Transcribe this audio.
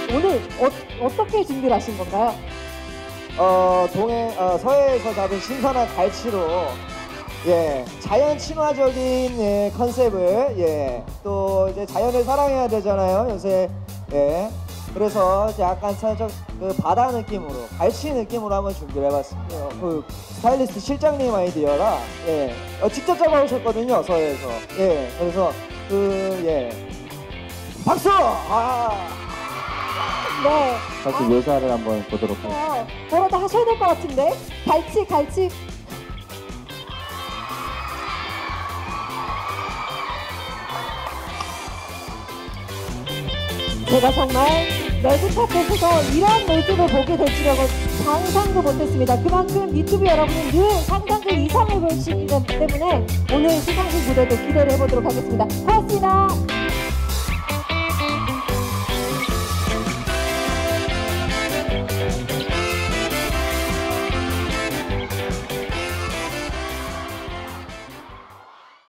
오늘 어떻게 준비를 하신 건가요? 서해에서 잡은 신선한 갈치로 예, 자연 친화적인 예, 컨셉을 예, 또 이제 자연을 사랑해야 되잖아요 요새. 예, 그래서 이제 약간 살짝 그 바다 느낌으로 갈치 느낌으로 한번 준비를 해봤습니다. 그 스타일리스트 실장님 아이디어라 예, 직접 잡아오셨거든요 서해에서. 예, 그래서 그 예, 박수! 네. 다시 묘사를 한번 보도록 하겠습니다. 뭐라도 하셔야 될 것 같은데. 갈치. 제가 정말 넓은 탑에서 이런 모습을 보게 될 줄은 상상도 못했습니다. 그만큼 유튜브 여러분은 늘 상상 그 이상을 보시기 때문에 오늘 시상식 무대도 기대를 해보도록 하겠습니다. 고맙습니다.